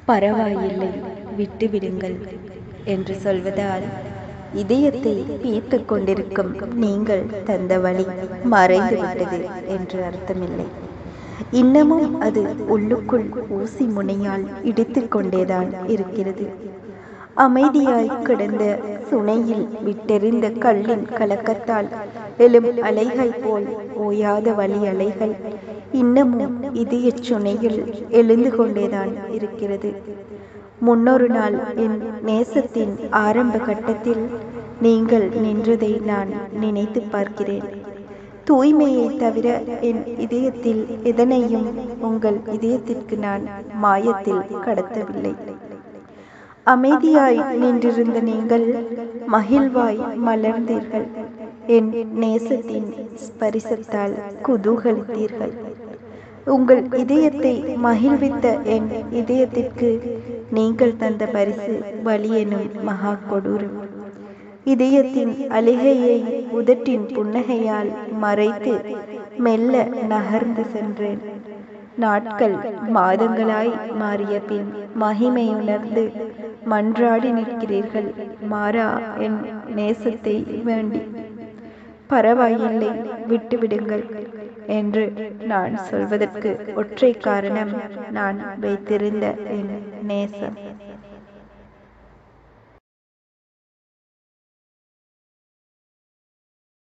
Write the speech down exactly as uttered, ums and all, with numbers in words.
பரவாயில்லை, விட்டுவிடுங்கள் என்று சொல்வதால் இதயத்தை பீத்து கொண்டிருக்கும் நீங்கள் தந்த வழி மறைந்துவிட்டது என்று அர்த்தமில்லை. இன்னமும் அது உள்ளுக்குள் ஊசி முனையால் இடித்து கொண்டேதான் இருக்கிறது. அமைதியாய் கிடந்த சுனையில் விட்டெறிந்த கல்லின் கலக்கத்தால் எழும் அலைகள் போல் ஓயாத வழி அலைகள் இன்னமும் இதய சுனையில் எழுந்து கொண்டேதான் இருக்கிறது. முன்னொரு நாள் என் நேசத்தின் ஆரம்ப கட்டத்தில் நீங்கள் நின்றதை நான் நினைத்து பார்க்கிறேன். தூய்மையை தவிர என் இதயத்தில் எதனையும் உங்கள் இதயத்திற்கு நான் மாயத்தில் கடத்தவில்லை. அமைதியாய் நின்றிருந்த நீங்கள் மகிழ்வாய் மலர்ந்தீர்கள். என் நேசத்தின் ஸ்பரிசத்தால் குதூகலித்தீர்கள். உங்கள் இதயத்தை மகிழ்வித்த என் இதயத்திற்கு நீங்கள் தந்த பரிசு வலி எனும் மகா கொடூரம். இதயத்தின் அழுகையை உதட்டின் புன்னகையால் மறைத்து மெல்ல நகர்ந்து சென்றேன். நாட்கள் மாதங்களாய் மாறிய பின் மகிமையுணர்ந்து மன்றாடி நிற்கிறீர்கள் மாறா என் நேசத்தை வேண்டி. பரவாயில்லை, விட்டுவிடுங்கள் என்று நான் சொல்வதற்கு ஒற்றை காரணம் நான் வைத்திருந்த என் நேசம்.